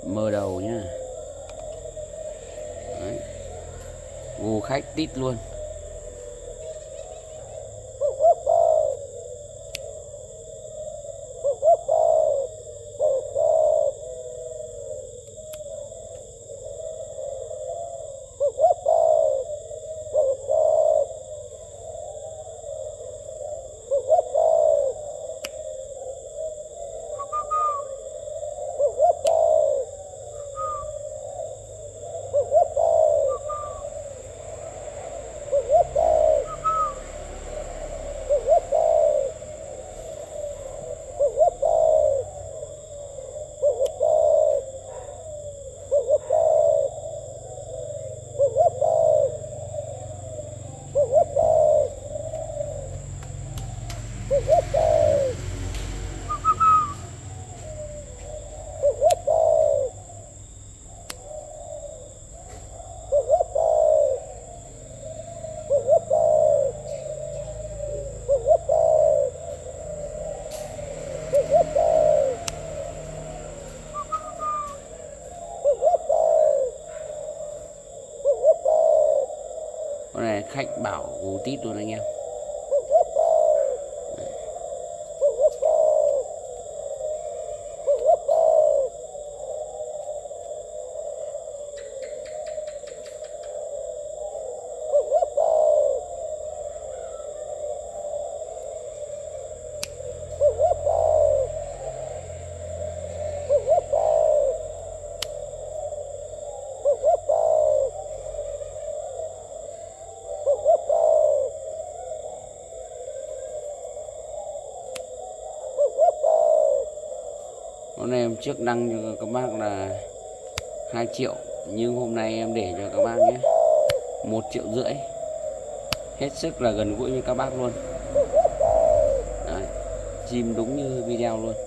Mở đầu nhá. Đấy. Gù khách tít luôn. Con này khách bảo gù tít luôn anh em. Con này em trước đăng cho các bác là 2 triệu, nhưng hôm nay em để cho các bác nhé 1,5 triệu. Hết sức là gần gũi với các bác luôn. Đấy, chim đúng như video luôn.